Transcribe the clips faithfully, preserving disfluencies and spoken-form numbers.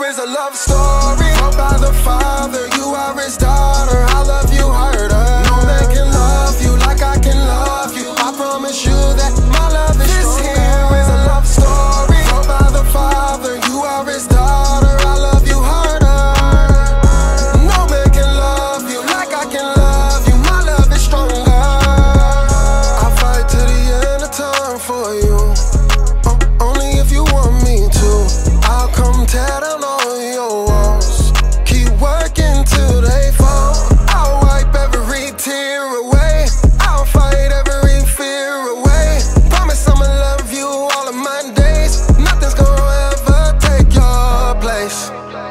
is a love story told by the father. You are his daughter. I love you harder. No man can love you like I can love you. I promise you that my love is this stronger. Here is a love story told by the father. You are his daughter. I love you harder. No man can love you like I can love you. My love is stronger. I'll fight to the end of time for you. Uh, only if you want me to. I'll come tear down all your walls. Keep working till they fall. I'll wipe every tear away. I'll fight every fear away. Promise I'ma love you all of my days. Nothing's gonna ever take your place.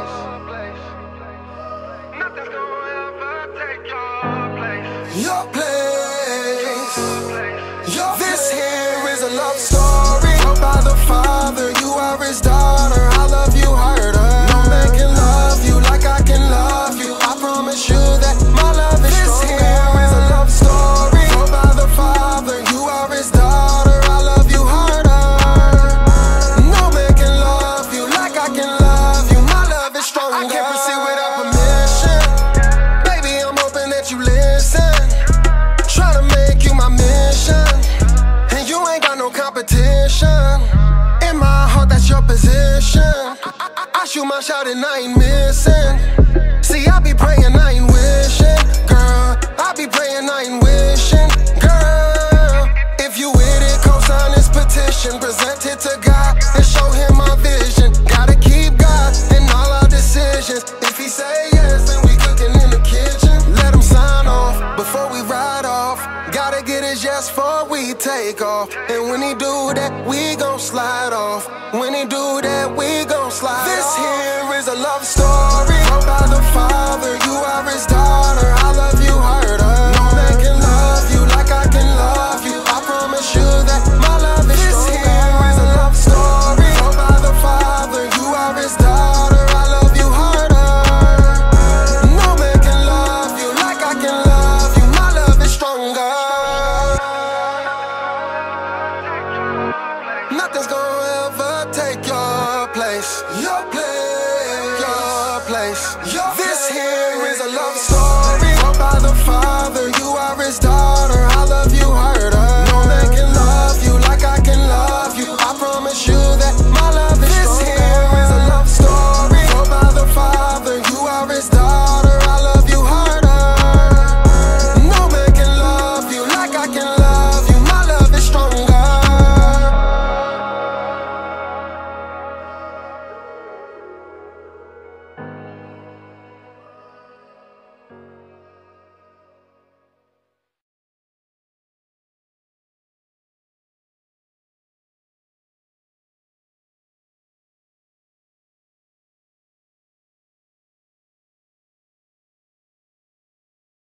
Nothing's gonna ever take your place. Your place. Your this here is a love story told by the father. You are his daughter. I love you harder. No man can love you like I can love you. I promise you that my love is this stronger. Here is a love story told by the father. You are his daughter. I love you harder. No man can love you like I can love you. My love is stronger. I can't proceed without permission. Baby, I'm hoping that you listen. Try to make you my mission. And you ain't got no competition. In my heart, that's your position. I, I, I shoot my shot and I ain't missing. See, I be praying, I ain't wishing. Girl, I be praying, I ain't wishing. Girl, if you with it, co-sign this petition. Present it to God and show him my vision. Gotta keep God in all our decisions. If he say yes, then we cooking in the kitchen. Let him sign off before we ride off. Gotta get his yes before we take off. And when he do that, we gon' slide off. When he do that, we gon' slide off. This here is a love story told by the father.